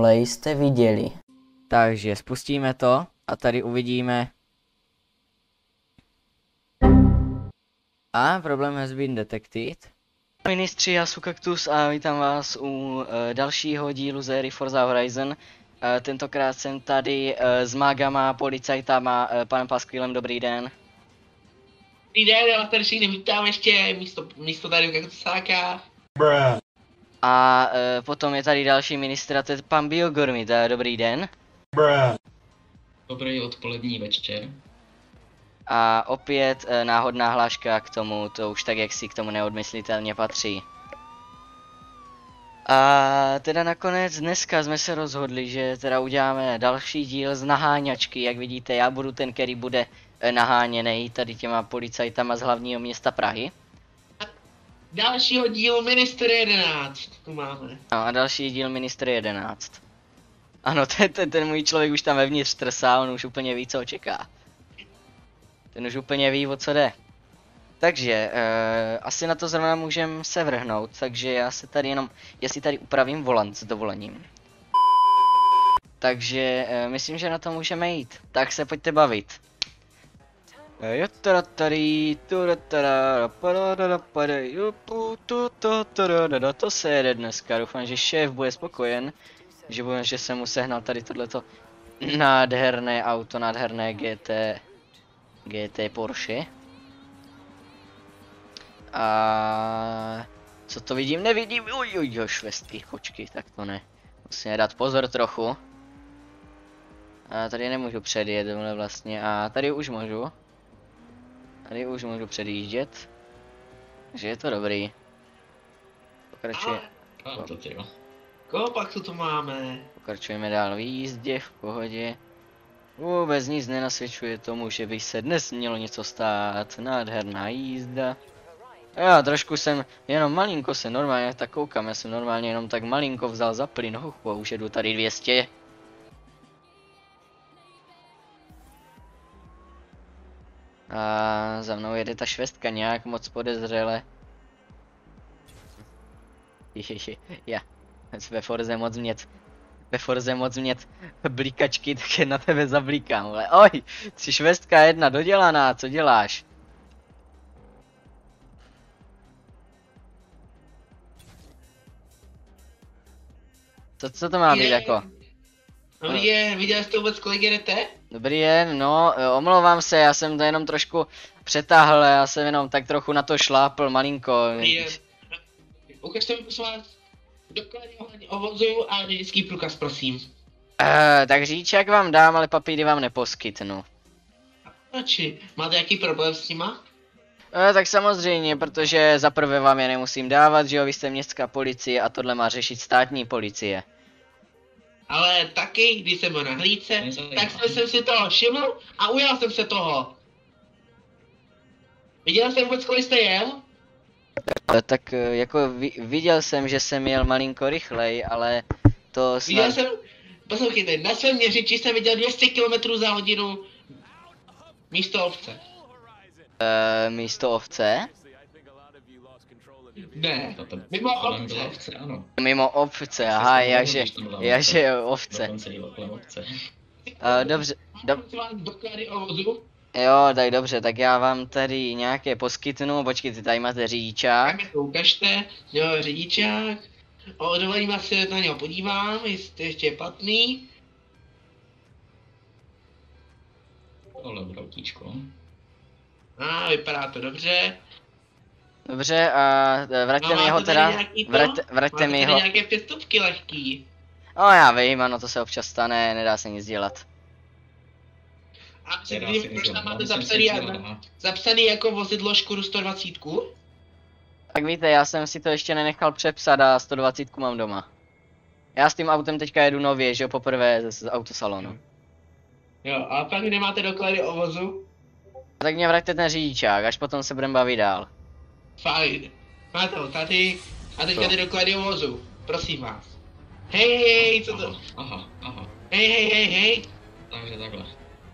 minule jste viděli. Takže spustíme to a tady uvidíme. A problém has been detected. Ministři, já jsem Kaktus a vítám vás u dalšího dílu série Forza Horizon. Tentokrát jsem tady s mágama, policajtama, panem Paskvilem, dobrý den. Dobrý den, já vás tady všichni vítám ještě místo tady Kaktusáka. A potom je tady další ministr a to je pan Biogormit, dobrý den. Dobrý odpolední večer. A opět náhodná hláška k tomu, to už tak jak si k tomu neodmyslitelně patří. A teda nakonec dneska jsme se rozhodli, že teda uděláme další díl z naháňačky, jak vidíte já budu ten, který bude naháněný tady těma policajtama z hlavního města Prahy. Dalšího dílu Ministr 11, tu máme. No a další díl Ministr 11. Ano, ten můj člověk už tam vevnitř trsá, on už úplně ví, co čeká. Ten už úplně ví, o co jde. Takže, asi na to zrovna můžeme se vrhnout, takže já si tady upravím volant s dovolením. Takže, myslím, že na to můžeme jít. Tak se pojďte bavit. To se jede dneska, doufám, že šéf bude spokojen, že jsem mu sehnal tady tohleto nádherné auto, nádherné GT Porsche. A co to vidím? Nevidím, švestky, počky, tak to ne. Musíme dát pozor trochu. A tady nemůžu předjet vlastně, a tady už můžu. Tady už můžu předjíždět. Takže je to dobrý. Pokračuje. Koho pak tu máme? Pokračujeme dál v jízdě, v pohodě. Vůbec nic nenasvědčuje tomu, že by se dnes mělo něco stát. Nádherná jízda. Já trošku jsem, jenom malinko se normálně tak koukám, já jsem normálně jenom tak malinko vzal za plyn, a už jedu tady 200. A za mnou jede ta švestka nějak moc podezřele. Já, ve Forze moc mět blíkačky, tak je na tebe zablíkám, ale oj, jsi švestka jedna dodělaná, co děláš? Co to má být jako? Dobrý den, viděl jste vůbec, kolik jedete? Dobrý den, no, omlouvám se, já jsem to jenom trošku přetáhl, já jsem jenom tak trochu na to šlápl, malinko. Dobrý den. Ukažte mi prosím vás doklady ohledně ovozu a řidičský průkaz, prosím. Tak řidičák vám dám, ale papíry vám neposkytnu. Proči? Máte jaký problém s nima? Tak samozřejmě, protože zaprvé vám je nemusím dávat, že jo, vy jste městská policie a tohle má řešit státní policie. Ale taky, když jsem byl na hlídce, tak jsem si toho všiml a ujal jsem se toho. Viděl jsem vůbec, kolik jste jel? Tak jako viděl jsem, že jsem jel malinko rychlej, ale to snad... Viděl jsem, poslouchejte, na svém měřiči jsem viděl 200 km za hodinu místo ovce. Místo ovce? Ne, mimo ovce. Mimo ovce, aha, jaže ovce. Dobře, doklady o vozu? Jo, tak dobře, tak já vám tady nějaké poskytnu, počkejte, tady máte řidičák. Tak mi to ukažte, jo, řidičák. O dovolím se na něho podívám, jestli ještě je platný. Tohle broutíčko. A vypadá to dobře. Dobře, a vraťte mi ho teda, vraťte mi ho. Máte nějaké přestupky lehký. No já vím, ano, to se občas stane, nedá se nic dělat. A předtím, proč tam máte zapsaný jako vozidlo Škodu 120? Tak víte, já jsem si to ještě nenechal přepsat a 120 mám doma. Já s tím autem teďka jedu nově, že jo, poprvé z autosalonu. Jo, a pak nemáte doklady o vozu? Tak mě vraťte ten řidičák, až potom se budeme bavit dál. Fajn. Máte ho tady a teďka ty doklady o vozu. Prosím vás. Hej, co to? Aha. Hej. Takže takhle.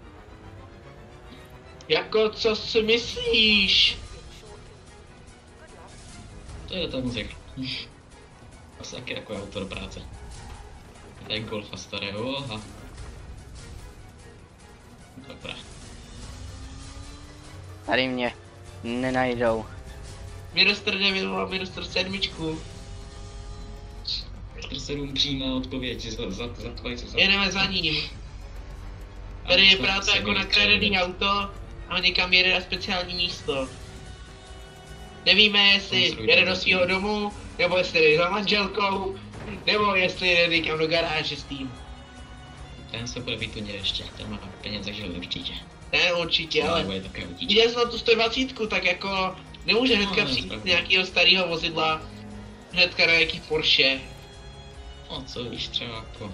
Jako, co si myslíš? To je ta muzika. Asi taky jako auto do práce. Tak Golfa starého a... Dobré. Tady mě nenajdou. Ministr 9 volal ministr 7. Mistr 7 přímá odpověď, za tvoje co za... Jedeme za ním. Tady je právě jako nakradený auto a někam jede na speciální místo. Nevíme, jestli jede do svého domu, nebo jestli jde za manželkou, nebo jestli jde někam do garáže s tím. Ten se bude vytunit ještě, ten má peněze, že určitě. Ten určitě, ale Bude také utíče. viděl jsem na tu 120, tak jako nemůže hnedka No, přijít z pravda. nějakého starého vozidla, hnedka na nějaký Porsche. No co víš, třeba jako...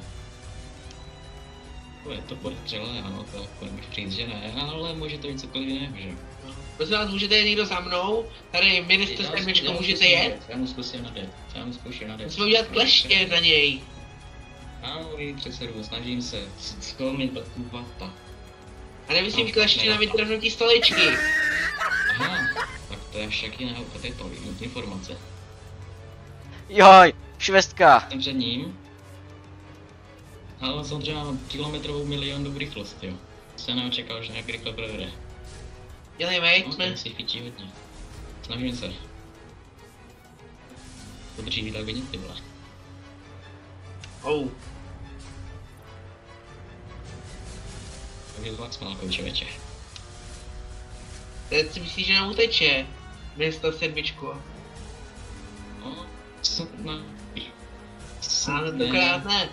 Bude to podstřelé, ano, to jako nemůžu přijít, že ne, ale může to být cokoliv jiného, že? Prosím vás, můžete jet někdo za mnou? Tady ministr 7, můžete jet? Já mu zkusím nadet, já mu zkusím nadet. Musíme udělat kleště na něj. Ano, vy předsedu, snažím se, zkoumit tu vata. A nemyslím kleště na vytrhnutí stoličky. Aha, tak to je však jiná, to je to, informace. Joj, švestka. Jsem před ním. Ale samozřejmě mám kilometrovou milionu rychlost, jo. Se neočekal, že nějak rychle projede. Dělejme, No, jsme. to si fičí hodně. Snažím se. To dříví tak vidět, ty vole. Oh. Takže zvlák smálkou, člověče. Teď si myslíš, že nám uteče? Ministr 7. No, co na... Ale tentokrát ne.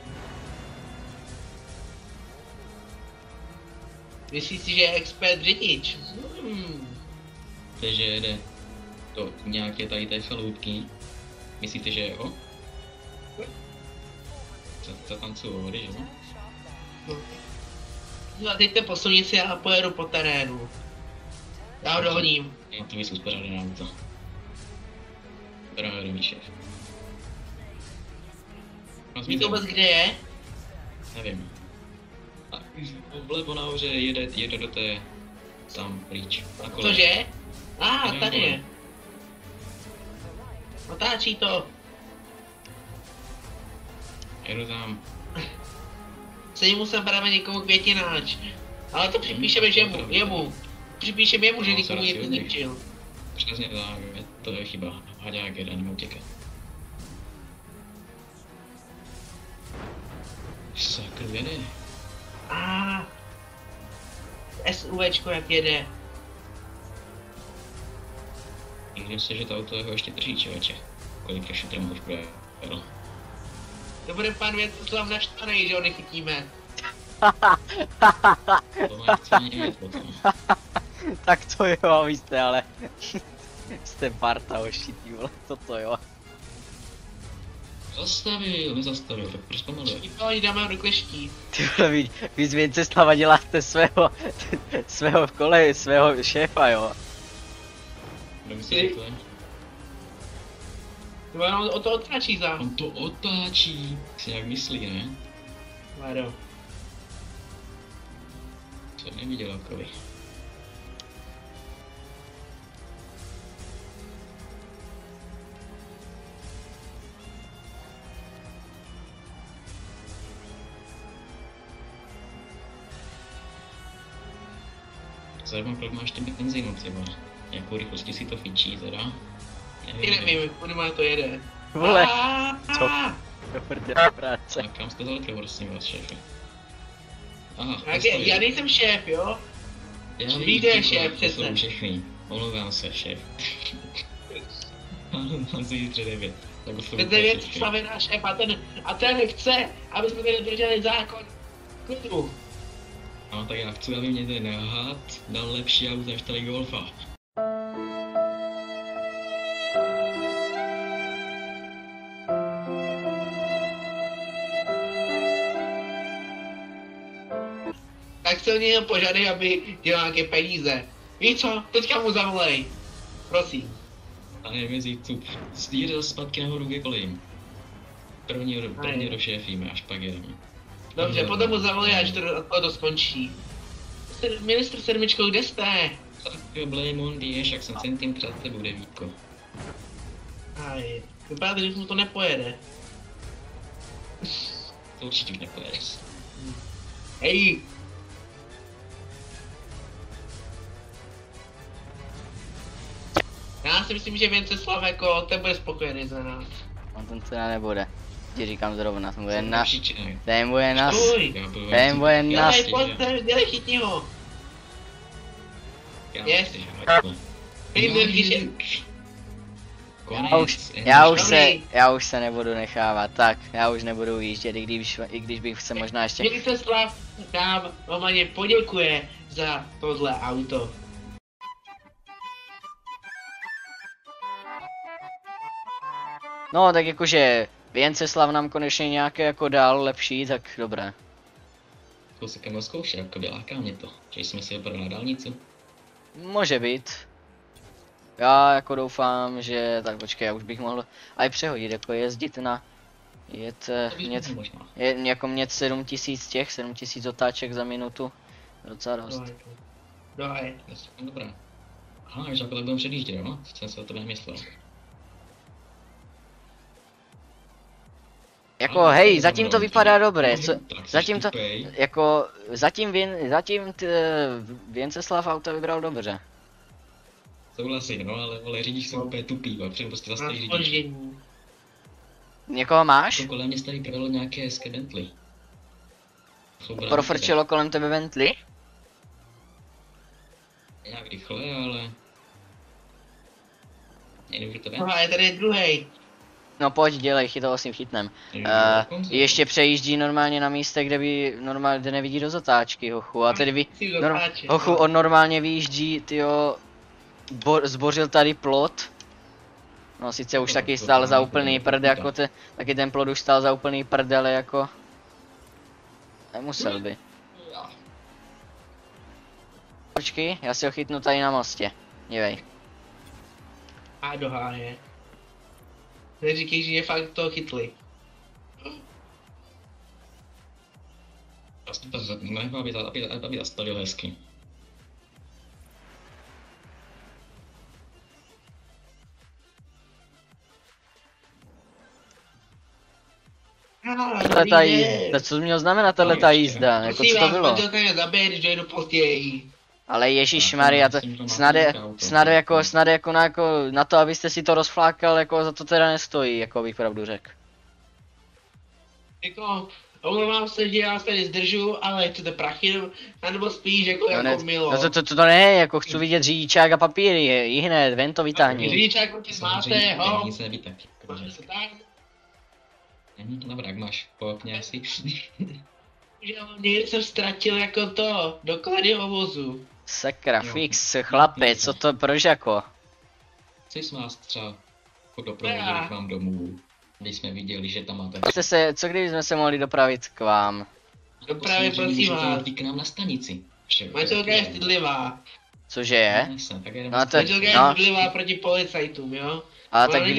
Myslíš si, že je expert řidič? Takže jede do nějaké tady té chaloupky. Myslíte, že jo? Co tam jsou vody, že no? No a teď te posuní si a pojedu po terénu. Já ho dohodím. No to jsou spořádané auto. Teda dobrý šéf. Víte vůbec kde je? Nevím. A vlevo nahoře jede do té... tam pryč. Na kole. Cože? Nevím, Tady kole. je. Otáčí to. Jedu tam. Sedím musím právě někomu květináč. Ale to připíšeme jemu. Připíšeme jemu, že No, nikomu se nic rozhodni. nezničil. Přesně tak, to je chyba. Haďák jeden, nemůžu utěkat. Sakr, jede. SUVčko jak jede. Nikdy se, že to auto ho ještě drží, člověče. Kolik šutrem už bude. To bude pan Věcoslav naštvaný, že ho nechytíme. To má chce vědět potom. Tak to jo, vy jste ale... jste parta hoši, ty vole, toto jo. Zastavil, nezastavil, tak proč pomaluje? Oni dáme do kleští. Ty vole, vy z Věnceslava děláte svého kole, svého šéfa, jo. Kdo myslí, že to je? To jenom o to otáčí za. On to otáčí, si nějak myslí, ne? Vado. Co neviděl okovi. Zajímá, kolik máš ty benzínu třeba. Jakou rychlostí si to fičí teda. Ty nevím, kudy má to jede. Vole, co? Ah! do prdele práce. A kam jste zaletli, prosím vás, šéfe? Aha, Já nejsem šéf, jo? Já Víš, kdo je šéf, to přece. jsou všechny. Omlouvám se, šéf. Mám si jít 9. Tak už to Ten Věcoslav je náš šéf a ten chce, aby jsme tady drželi zákon. Klidu. No tak já chci, aby mě ten had dal lepší auto než tady Golfa. Tak se o něj požádej, aby dělal nějaké peníze. Víš co? Teďka mu zavolej. Prosím. A nevím, jestli tu jde zpátky nahoru ke kolejím. První do šéfíme, až pak jedeme. Dobře, potom mu zavolej, až to skončí. Ministr 7, kde jste? Tak blej Mondi, však jsem centím před tebou, devítko. Aj, vypadá, že mu to nepojede. To určitě už nepojede. Hej! Já si myslím, že Věnceslav jako ten bude spokojený za nás. On ten teda nebude. Ti říkám zrovna, ten bude Jsem na... napříčený. Ten bude na... Stůj! Já budu Ten bude na... Dělej, pojďte, dělej, chytni ho! Yes. Já už se nebudu nechávat, tak, já už nebudu výjíždět, i když bych se možná ještě... Věnceslav nám normálně poděkuje za tohle auto. No, tak jakože Věnceslav nám konečně nějaké jako dál lepší, tak dobré. To se kamo zkoušel, jako láká mě to, že jsme si opravili na dálnici. Může být. Já jako doufám, že... Tak počkej, já už bych mohl aj přehodit, jako jezdit na... Jako mět 7000 těch, 7000 otáček za minutu. Docela dost. Dohaj. Dobrá. Aha, že jako tak budeme předjíždět, jo? Jsem si o tebe nemyslel. Jako hej, zatím to vypadá dobré, co, Tak zatím to, tupej. jako, zatím Věnceslav auto vybral dobře. Souhlasím, no, ale vole, řidič jsem úplně tupý, a přijdu prostě za starý řidič. Zpoždění. Někoho máš? To kolem mě tady pravilo nějaké hezké Bentley. Profrčilo kolem tebe Bentley? Nějak rychle, ale... Nevím, to ven. No a je tady druhý. No pojď, dělej, chytalo s ním chytnem. Ještě přejíždí normálně na místě, kde nevidí do zatáčky, hochu, a tedy hochu, on normálně vyjíždí, tyjo, zbořil tady plot. No sice už taky stál za úplný prd, jako taky ten plot už stál za úplný prd, ale jako... Nemusel by. Počkej, já si ho chytnu tady na mostě, dívej. A do háje. Neříkej, že je fakt toho chytli. Aby zastavil hezky. Co měl znamenat tato jízda, jako co to bylo? Musím vás zabít, když dojdu později. Ale Ježíšmarja, to snad jako na to, abyste si to rozflákal, jako za to teda nestojí, jako bych pravdu řekl. Jako, omlouvám se, že já vás tady zdržu, ale chcete prachy, nebo spíš jako, jako milo. No to ne, jako chci vidět řidičák a papíry, i hned, ven to vytáhni. Řidičák určitě máte, ho? Nic neví tak. Máte se tak? Není to dobrá, jak máš popně asi. Že někdy jsem ztratil jako to, doklady o vozu. Sakra, fix, chlape, co to, proč jako? Co jsme vás třeba doprovodili k vám domů, když jsme viděli, že tam máte... Co když jsme se mohli dopravit k vám? Dopravě prosím vás. K nám na stanici. Manželka je stydlivá. Cože je? No Manželka je stydlivá proti policajtům, jo? A tak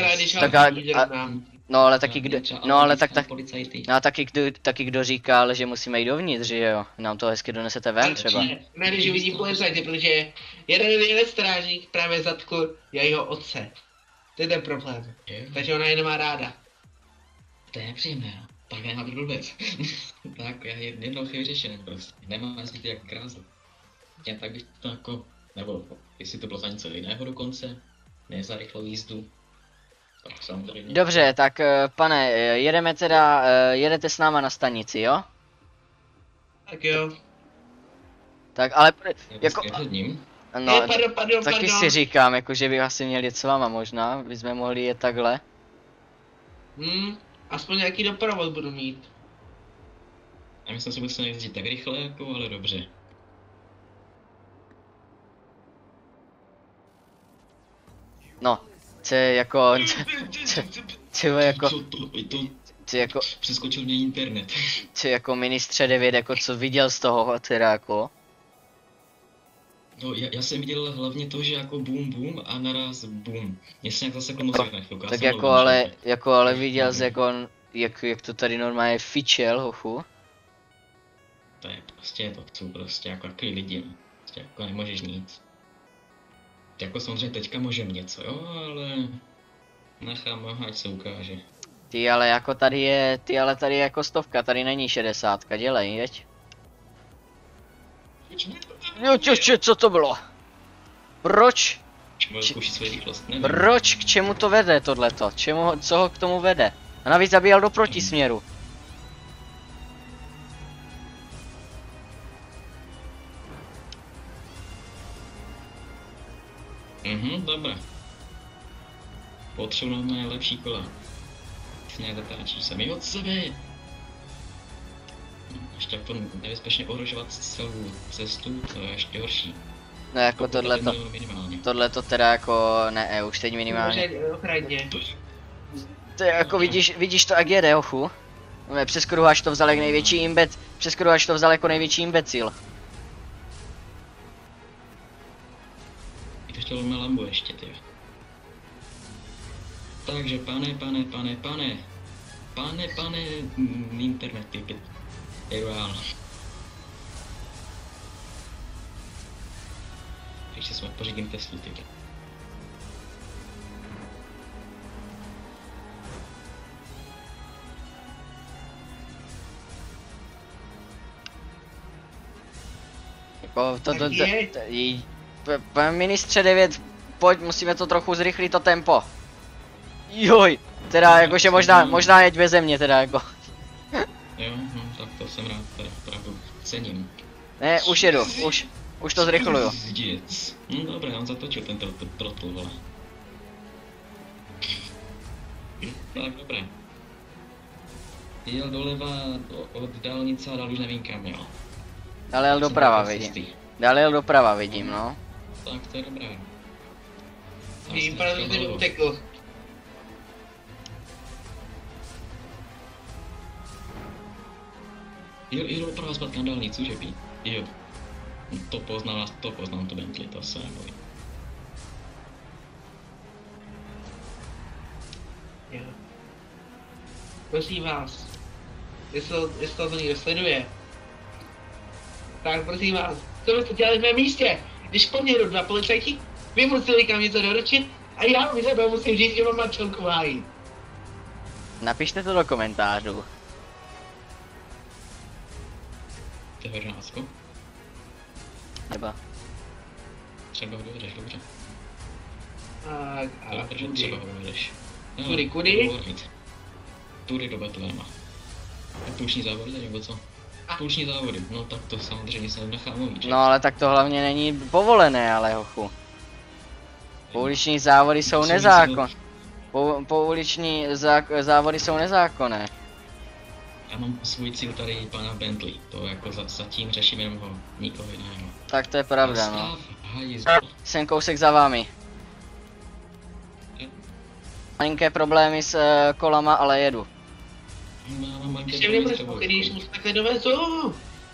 no ale taky kdo, no ale taky kdo říkal, že musíme jít dovnitř, že jo? Nám to hezky donesete ven třeba. Ne, když vidí policajty, protože jeden strážník právě zatkl jejího otce. To je ten problém. Takže ona je nemá ráda. To je příjemné, no. Tak já mám blbec. Tak já jednou vyřešený prostě. Nemám si ty jak krásno. Jen tak bych to jako, nebo jestli to bylo za něco jiného dokonce, ne za rychlou jízdu. Tak samozřejmě. Dobře, tak pane, jedete s náma na stanici, jo? Tak jo. Tak ale, jako, no, pardon. taky si říkám, jako že bych asi měl jet s váma možná, bychom mohli jet takhle. Aspoň nějaký doprovod budu mít. Já myslím, že musím jezdit tak rychle, jako, ale dobře. No, co jako, co jako, přeskočil mě internet. Co jako ministře 9, jako co viděl z toho teda jako? No, já jsem viděl hlavně to, že jako boom a naraz boom. Mě se nějak zase mozek na chvilku. Tak jako ale viděl jsi jako, jak to tady normálně fičel, hochu. To je prostě, to jsou prostě jako takový lidi, no. Prostě jako nemůžeš nic. Jako samozřejmě teďka můžem něco, jo, ale nechám, ať se ukáže. Ty ale jako tady je, tady je jako 100, tady není 60, dělej, jeď. Jo, co to bylo? Proč? Zkoušet svoji rychlost, nevím. Proč? K čemu to vede tohleto? Co ho k tomu vede? A navíc zabíjel do protisměru. Dobré. Potřebujeme lepší kola. Ne, zatáčíš se mi od sebe. Ještě tak to nebezpečně ohrožovat celou cestu, to je ještě horší. No jako tohleto teda jako ne, už teď minimálně. Ochraňně. To je jako vidíš to jak jede, ochu. Přes kruhač to vzal jak největší imbet, přes kruhač to vzal jako největší imbecil. Když to máme lambu ještě, ty. Takže pane, internety, je reál. Ještě jsme pořídím Teslu, ty. Jako pane ministře 9, pojď, musíme to trochu zrychlit to tempo. Joj, teda jakože možná jeď beze mě teda jako. Jo, no, tak to jsem rád, teda opravdu cením. Ne, už jedu, už to zrychluju. Dobré, on zatočil ten trotl, vole. Tak, dobré. Jel doleva od dálnice a dál už nevím kam, jo. Dále jel doprava vidím, no. Tak to je dobré. Vypadá, že ten utekl. Jel doprava zpátky na dálnicu, že by? Jo. To poznám to Bentley, to se nebojím. Jo. Prosím vás, jestli to někdo sleduje, tak prosím vás, co byste dělali v mém místě? Když po mně jdou 2 policajti, vy museli kam něco doručit a já mi sebe musím říct, že mám manželku v háji. Napište to do komentářů. To je Hořánsko? Nebo? Třeba ho dovedeš, dobře. A Dobře, třeba ho dovedeš. Kudy? Tudy do Betléma. Půlční závody tady, nebo co? Půlční závody, no tak to samozřejmě se nechá mluvit. No ale tak to hlavně není povolené, ale hochu. Pouliční závody jsou nezákonné. Pouliční závody jsou nezákonné. Já mám svůj cíl tady pana Bentley, to jako zatím řeším jenom ho, nikoho jiného. Tak to je pravda, no. Hajzl. Jsem kousek za vámi. Malinké problémy s kolama, ale jedu. Ještě mě budeš pokud, když mu takhle dovezu.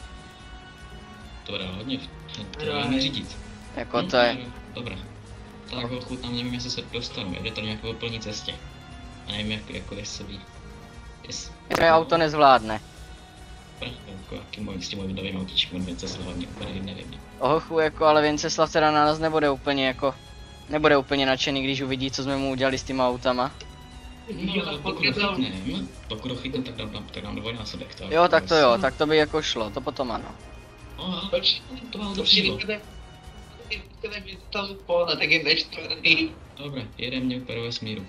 To dá hodně, to dá neřídit. Jako to je. Dobré. Tak hochu, tam nevím, jestli se dostanu, jde to nějakou úplní cestě. A nevím, jako jestli by... Moje auto nezvládne. Jako jaký můj s tím mojím novým autíčkem, Vinceslav hlavně úplně nevím. Hochu, jako, ale Vinceslav teda na nás nebude úplně jako... Nebude úplně nadšený, když uvidí, co jsme mu udělali s těma autama. No, pokud ho chytnem, tak dám dvojnásobek. Jo, tak to jo, tak to by jako šlo, to potom ano. To bylo to přijlo. Tak je neštvrný. Dobré, jedem mě úplně do vesmíru.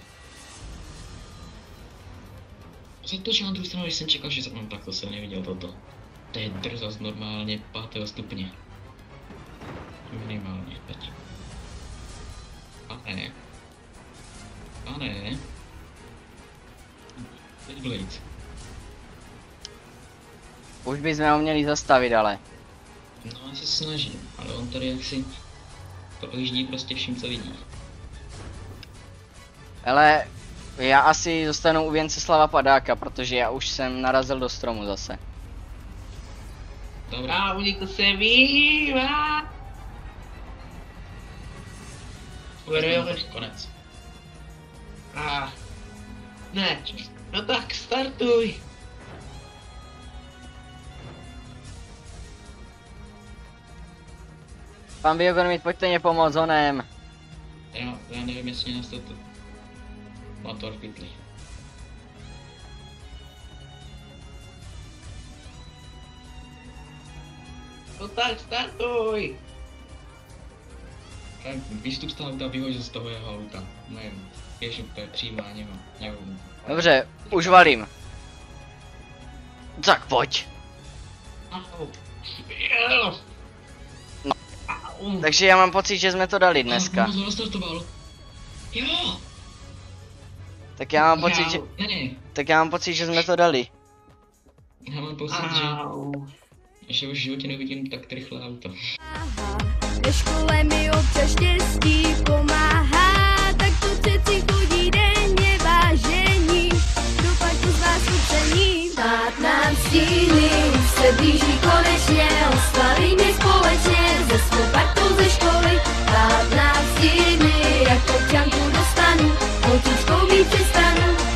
Zatočil na druhou stranu, když jsem čekal, že jsem tak to jsem neviděl toto. To je drzost normálně 5. stupně. Minimálně teď. Pane. Teď Blade. Už bychom ho měli zastavit, ale. No, já se snažím, ale on tady jaksi projíždí prostě vším, co vidí. Ale já asi zůstanu u Vinceslava Padáka, protože já už jsem narazil do stromu zase. Dobré. A unikl se vývá. Konec. Ne, no tak startuj. Pan Biogonomit, pojďte mě pomoct, honem. Já nevím, jestli mě nastat motor v pytli. No tak, startuj! Tak výstup z toho auta, vyhoď z toho jeho auta. Ne, běž úplně přímo na něho. Dobře, už valím. Tak pojď. Au. Au. Takže já mám pocit, že jsme to dali dneska. Moc nastartoval. Jo! Tak já mám pocit, že... Ne, Tak já mám pocit, že jsme to dali. já mám pocit, Au. že už v životě nevidím tak rychle auto. Ve škole mi občas štěstí pomáhá, tak to přeci chodí denně vážení. Do parku z vás ucení. 15 se blíží konečně, oslavíme společně ze svou partou ze školy. 15 jak občanku dostanu, holčičkou být přestanu.